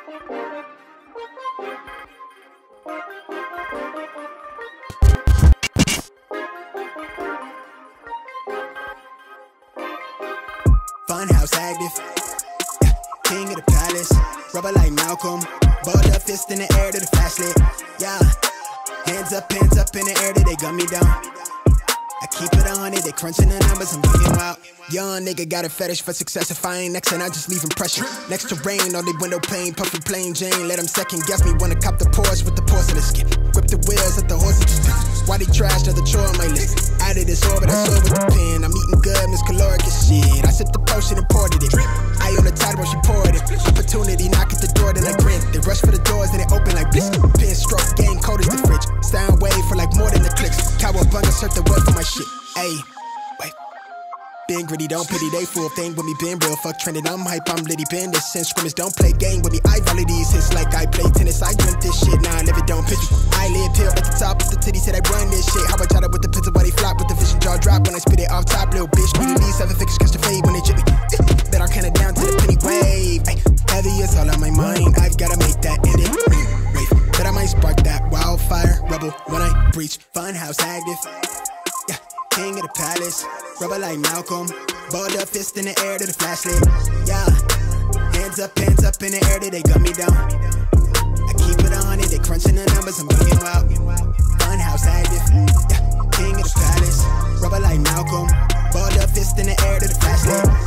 Funhouse active, yeah, king of the palace, rubber like Malcolm, balled up fist in the air to the flashlight, yeah, hands up in the air till they gun me down. I keep it 100, they crunching the numbers, I'm getting wild. Young nigga got a fetish for success. If I ain't next, and I just leave impression. Next to rain, on the window pane, puffin' plain Jane. Let them second guess me, wanna cop the Porsche with the porcelain skin. Grip the wheels, let the horses just spin. Why they trash, another chore on my list. Out of this orbit, I saw with the pen. I'm eating good, Miss Caloric as shit. I sipped the potion and poured it in. I on the tide while she poured it. Opportunity, knock at the door, then I grin. They rush for the doors, then they open like bliss. Pin stroke, game cold as the fridge. Sound wave for like more than the clicks. Cowabunga, search the word for my shit. Ayy, wait. Been gritty, don't pity, they fool thing with me, been real, fuck trending, I'm hype, I'm litty, been this since scrimmage, don't play game with me, I volley these hits like I play tennis, I drink this shit, now I live it, don't pitch me, I live pill at the top of the titty, said I run this shit, how I try to with the pizza, while they flop with the vision, jaw drop when I spit it off top, little bitch, need at least 7 figures, catch the fade when they chip me, bet I'll count it down to the penny wave, ay, heavy is all on my mind, I've gotta make that edit, wait, bet I might spark that wildfire, rebel when I breach, funhouse active. King of the palace, rubber like Malcolm, balled up fist in the air to the flashlight, yeah, hands up in the air till they gun me down, I keep it 100, they crunching the numbers, I'm getting wild, funhouse active, yeah, king of the palace, rubber like Malcolm, balled up fist in the air to the flashlight,